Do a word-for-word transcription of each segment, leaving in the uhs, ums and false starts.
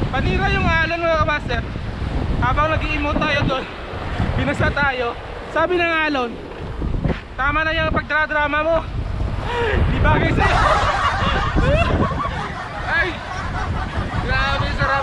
Panira yung alon mga kamaster. Habang nag-i-emote tayo doon, binasa tayo. Sabi ng alon, tama na yung pagdradrama mo. Di bagay sa'yo. Ay, grabe sarap.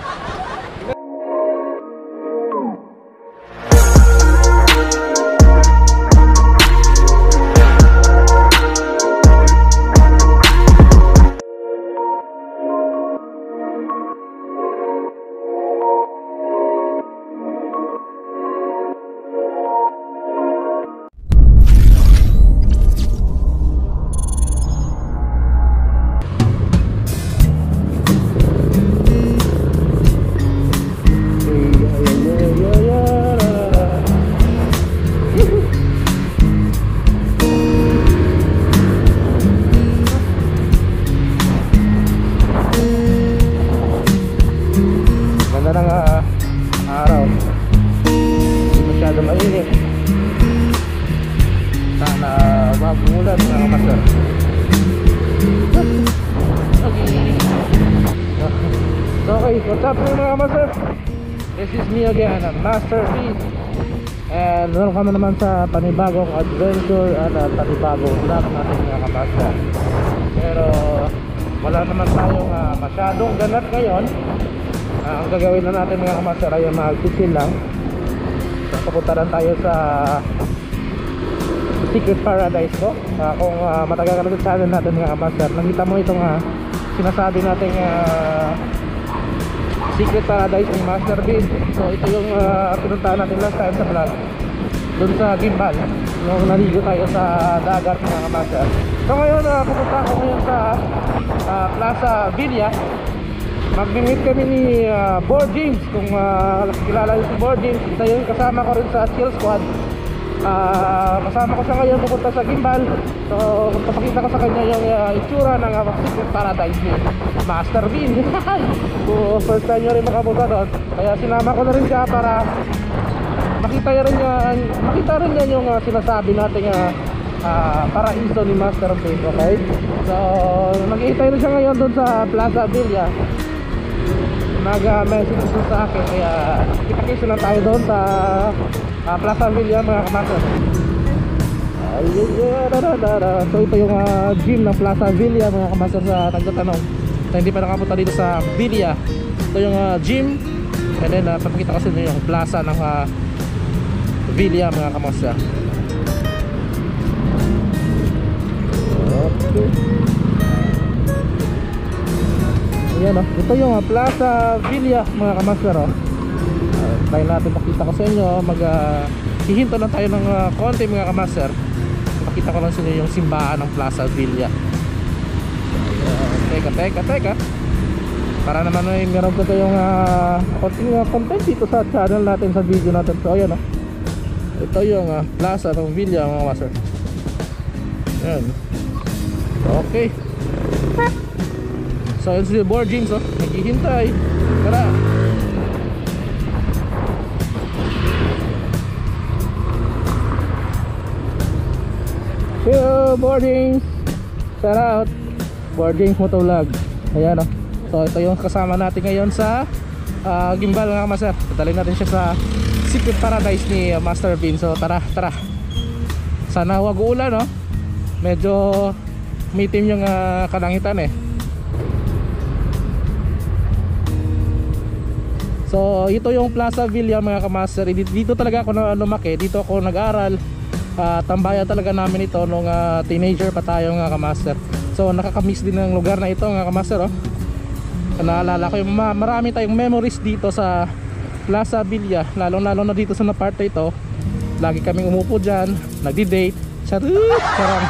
What's up mga master? This is me again, Master Beat. And welcome naman sa panibagong adventure at uh, panibagong vlog natin mga master. Pero wala naman tayong uh, masyadong ganat ngayon. uh, Ang gagawin na natin mga master ay mag-chill lang. So pupunta lang tayo sa Secret Paradise ko. uh, Kung uh, matagal ka na sa channel natin mga master, nakita mo itong uh, sinasabi natin uh, Secret Paradise ni Master Bean. So ito yung uh, pinuntahan natin last time sa vlog, doon sa Gimbal, yung naligo tayo sa dagat mga master. So ngayon uh, pupunta ako ngayon sa uh, Plaza Villa. Mag-meet kami ni uh, Board James. Kung uh, kilala niyo si Board James, isa yung kasama ko rin sa Chill Squad. uh, Kasama ko siya ngayon pupunta sa Gimbal. So papakita ko sa kanya yung uh, itsura ng uh, Secret Paradise ni Master Bean. So, first time nyo rin makapunta doon, kaya sinama ko na rin siya para makita rin niya, makita rin niya yung uh, sinasabi natin uh, uh, paraiso ni Master Bean. Okay, so mag-iitay na siya ngayon doon sa Plaza Villa. Nag-message uh, sa akin, kaya kita-kisa na tayo doon sa uh, Plaza Villa mga kamaster. So ito yung uh, gym ng Plaza Villa mga kamaster sa nagtatanong na hindi pa nakapunta dito sa Villa. Ito yung uh, gym, and then uh, papakita kasi nyo yung plaza ng uh, Villa mga kamaster. Okay, ayan o, oh. Ito yung uh, Plaza Villa mga kamaster. oh. uh, Try natin pakita ko sa inyo. Mag uh, hihinto lang tayo ng uh, konti mga kamaster. Pakita ko lang sa inyo yung simbahan ng Plaza Villa. uh, Teka, teka, teka, para naman ay meron ko tayong uh, konting uh, content dito sa channel natin, sa video natin. So ayan o, oh. Ito yung uh, Plaza ng Villa mga master. Ayan. Okay, so yun si Board James oh, naghihintay. Tara. Hello Board James, shout out Board James Motovlog. Ayan o, oh. So ito yung kasama natin ngayon sa uh, Gimbal mga master. Dadalhin natin siya sa Secret Paradise ni uh, Master Bean. So tara, tara. Sana wag uulan no. Medyo mitim yung uh, kalangitan eh. So ito yung Plaza Villa mga kamaster. Dito talaga ako na lumaki, dito ako nag-aral. uh, Tambayan talaga namin ito nung uh, teenager pa tayo mga kamaster. So nakakamiss din ng lugar na ito mga kamaster oh. Naalala ko yung ma marami tayong memories dito sa Plaza Villa, lalong lalo na dito sa na part ito. Lagi kaming umupo dyan, nagdi-date. Charot! Sarang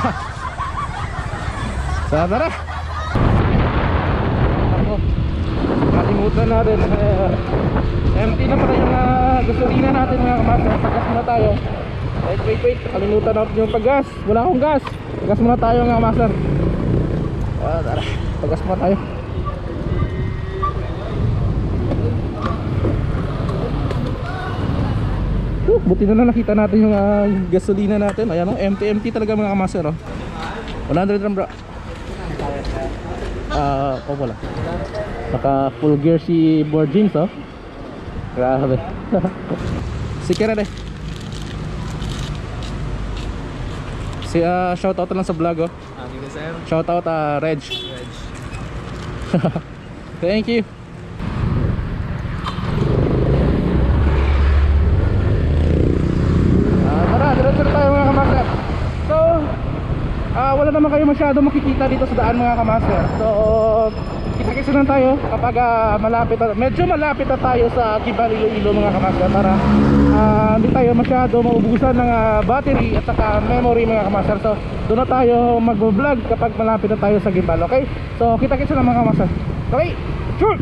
so tara. Ako, kalimutan natin uh, empty na pala yung uh, gasolina natin mga kamaster. Pagas muna tayo. Wait, wait, wait, kalimutan natin yung paggas. Wala akong gas. Pagas muna tayo mga kamaster. uh, Tara, pagas muna tayo. Uh, buti na lang nakita natin yung uh, gasolina natin. Ayan o, empty empty talaga mga kamaster oh. one hundred ram bro. Ah, uh, oh wala. Naka full gear si Board James, oh. Grabe. Sige na deh. Si uh, shoutout lang sa vlog, oh. Ah, sige sir. Shoutout uh, Reg. Reg. Thank you. Ah, tara, diretso na tayo mga kamaster. So, ah, wala naman kayo masyado makikita dito sa daan mga kamaster. So, kita-kita lang tayo kapag ah, malapit na, medyo malapit na tayo sa Gibal Iloilo mga kamaster, para ah, hindi tayo masyado maubusan ng ah, battery at saka memory mga kamaster. So, doon na tayo mag-vlog kapag malapit na tayo sa Gibal, okay? So, kita-kita lang mga kamaster. Okay, sure!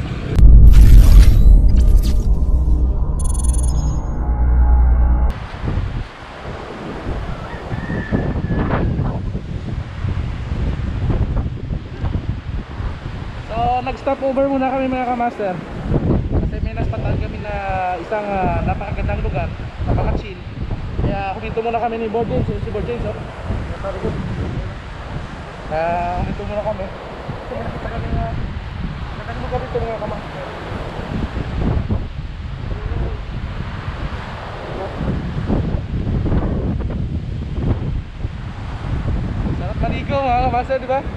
So, nag-stop over muna kami mga kamaster. Kasi may naspatan kami na isang uh, napakagandang lugar, napaka-chill. Kaya huminto muna kami ni Board James, si Board James, oh. Kaya huminto muna kami. Kasi may nakita kami na nakita lugar dito mga kamaster. Sarap maligo mga kamaster, di ba?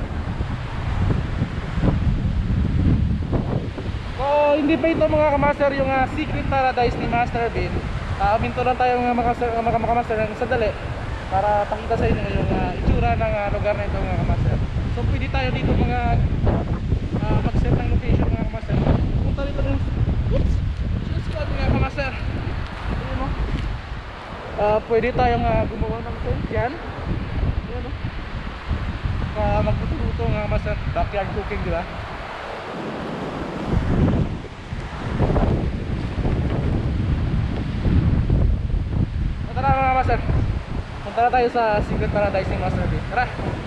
So, hindi pa ito mga kamaster yung uh, secret paradise ni Master Bean. Uh, minto lang tayo mga kamaster, mga kamaster ng sandali para pakita sa inyo yung uh, itsura ng uh, lugar na ito mga kamaster. So, pwede tayo dito mga uh, mag-set ng location mga kamaster. Punta dito ng oops, chill squad mga kamaster. Ayun mo. Uh, pwede tayong uh, gumawa ng tent yan. Ayun o. Uh, magluto-luto mga kamaster. Backyard cooking, di ba? Tara mga master, punta na tayo sa secret paradise ni Master Bean. Tara!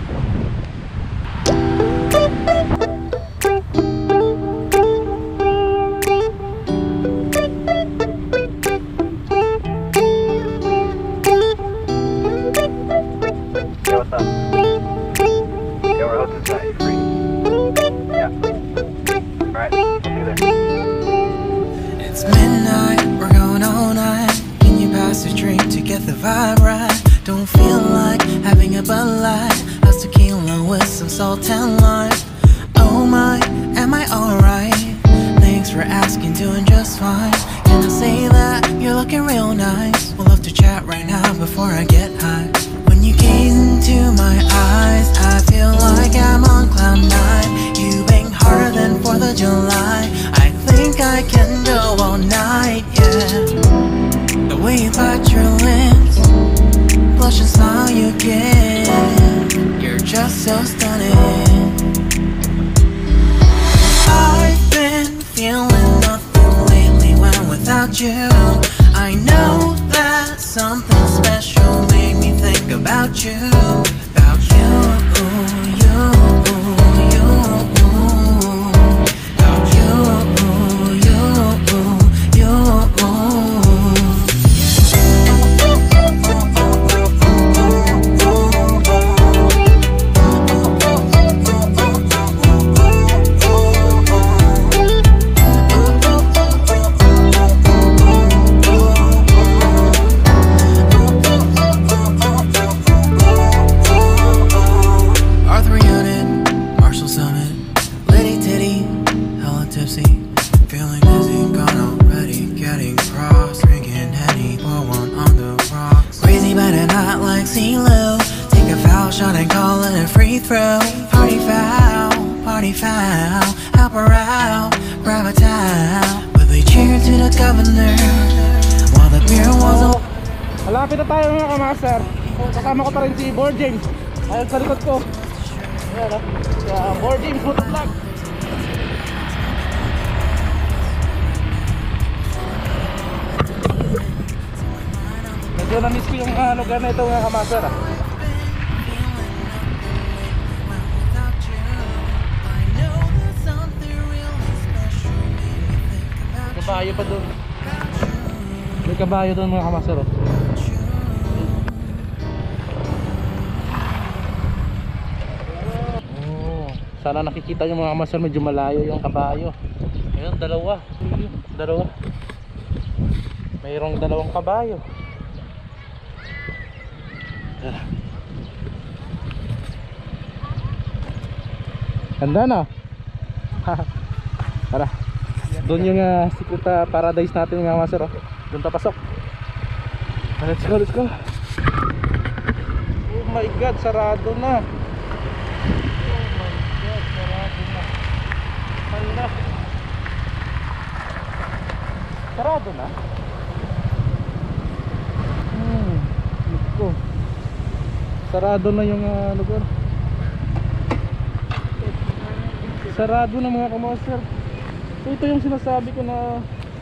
Yo, what's up? Yo, we're hosting tonight. You free? Yeah. Alright, I'll see you there. It's midnight, we're going all night. Can you pass a drink to get the vibe right? Don't feel like having a Bud Light. How's tequila with some salt and lime? Oh my, am I alright? Thanks for asking, doing just fine. Can I say that you're looking real nice? We'll love to chat right now before I get high. When you gaze into my eyes, I feel like I'm on cloud nine. You bang harder than fourth of July. I think I can go all night, yeah. The way you bite your lips, blush and smile you give, you're just so stunning. I've been feeling nothing lately when without you. I know that something special made me think about you. About you, you, you. About you, you, you. Malapit na tayo mga kamaster. Kasama ko pa rin si Board James. Ayun sa likod ko. Ayan o. Uh, Board James Motovlog. Medyo na-miss ko yung uh, lugar na ito mga kamaster ah. Kabayo pa doon. May kabayo doon mga kamaster oh. Sana nakikita nyo mga kamaster, medyo malayo yung kabayo. Ayun, dalawa. Ayun, dalawa. Mayroong dalawang kabayo. Tara. Ganda na. Tara. Doon yung uh, secret uh, paradise natin mga kamaster, oh. Doon papasok. Let's go, let's go. Oh my god, sarado na. Oh my god, sarado na. Hala. Sarado na. Hmm, let's go. Sarado na yung uh, lugar. Sarado na mga kamaster. So ito yung sinasabi ko na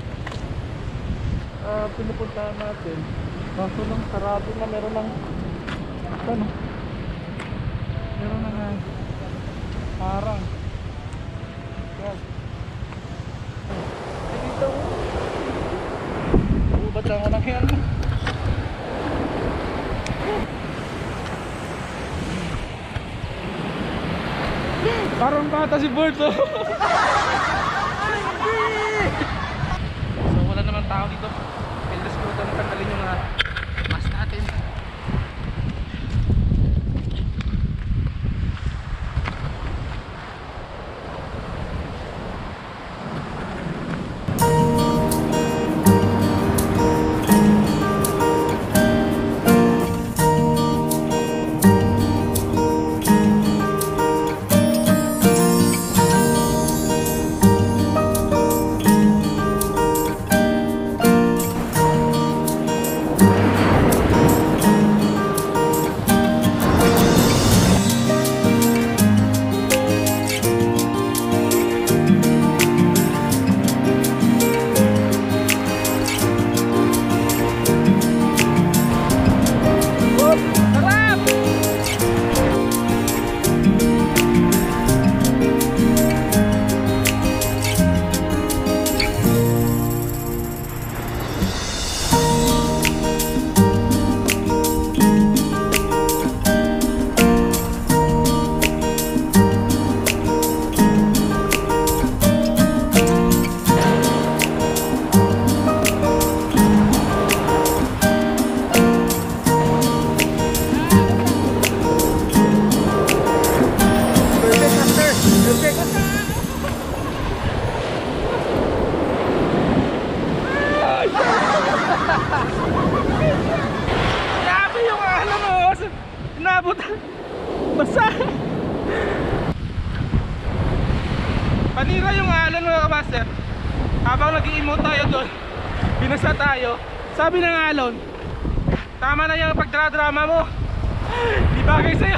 uh, pinupuntahan natin. Kaso lang sarado na, meron lang ano, meron lang uh, parang God. Dito ubat lang ako ng yan. Parang bata si Bert, oh. So wala naman tao dito. Pilas ko ito tanggalin yung uh, mask natin. Grabe yung ano mo. Inabot. Basa. Panira yung alon mga kamaster. Habang nag-i-emote tayo doon, binasa tayo. Sabi ng alon, tama na yung pagdradrama mo. Di bagay sa'yo.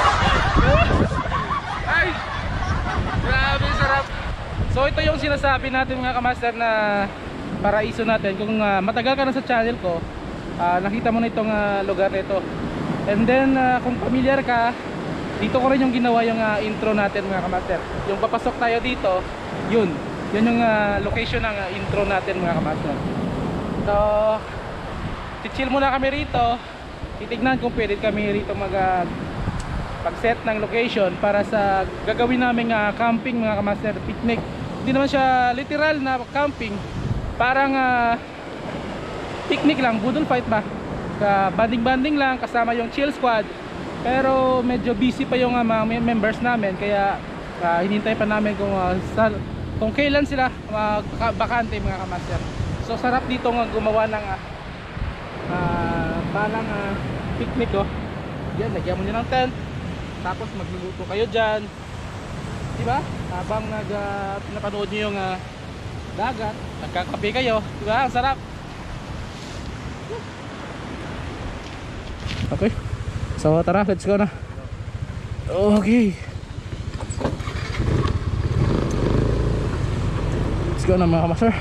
Ay, grabe sarap. So ito yung sinasabi natin mga kamaster na paraiso natin. Kung uh, matagal ka na sa channel ko, uh, nakita mo na itong uh, lugar nito. And then uh, kung familiar ka, dito ko rin yung ginawa yung uh, intro natin mga kamaster. Yung papasok tayo dito, yun. Yun yung uh, location ng uh, intro natin mga kamaster. So, chill muna kami rito. Titignan kung pwede kami rito mag uh, pag-set ng location para sa gagawin naming uh, camping mga kamaster, picnic. Hindi naman siya literal na camping. Parang uh, picnic lang, budol fight ba? Uh, banding-banding lang kasama yung chill squad. Pero medyo busy pa yung uh, mga members namin. Kaya uh, hinintay pa namin kung, uh, sa, kung kailan sila uh, bakante mga kamaster. So sarap dito nga gumawa ng uh, uh, parang uh, picnic, oh. Yan, lagyan mo nyo ng tent. Tapos magluluto kayo dyan, diba? Habang nag, uh, pinapanood nyo yung uh, dagat, nagkakape kayo, diba? Ang sarap. Okay, so tara, let's go na. Okay, let's go na mga kamaster.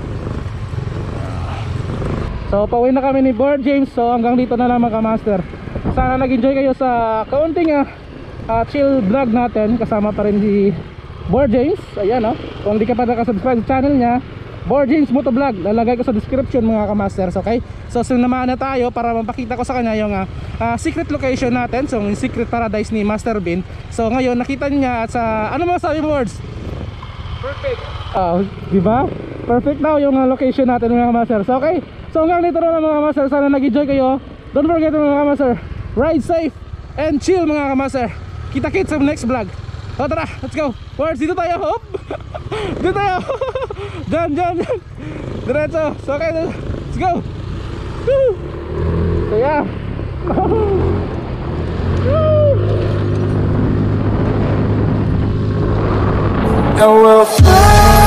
So pauwi na kami ni Board James. So hanggang dito na lang mga kamaster. Sana nag-enjoy kayo sa kaunting uh, uh, chill vlog natin. Kasama pa rin si Board James. Ayan, oh. Kung di ka pa nakasubscribe sa channel niya, Board James Motovlog, lalagay ko sa description mga kamasters, okay? So sinamahan na tayo para mapakita ko sa kanya yung uh, uh, secret location natin, so yung secret paradise ni Master Bean. So ngayon nakita niya at sa, ano mo sabi mo, words? Perfect. Uh, diba? Perfect daw yung uh, location natin mga kamasters, okay? So hanggang dito na lang mga kamasters, sana nag-enjoy kayo. Don't forget mga kamaster, ride safe and chill mga kamaster. Kita kits sa next vlog. O tara, let's go. Words, dito tayo. Hop. Dito tayo. Diyan, diyan, diyan. Diretso. So okay, let's go. Woo. So yeah. I will fly.